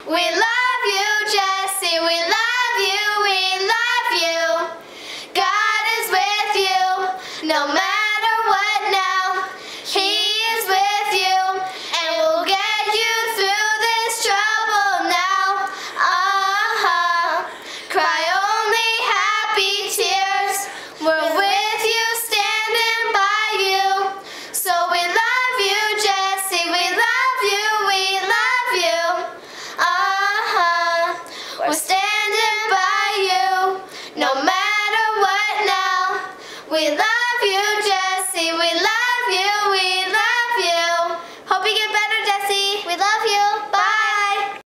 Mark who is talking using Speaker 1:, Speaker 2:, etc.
Speaker 1: We love you, Jesse. We love you. We love you. God is with you no matter what now. He is with you and will get you through this trouble now. Cry only happy tears. We're with you, standing by you. So we love you, Jesse. We love you. We love you. We're standing by you no matter what now. We love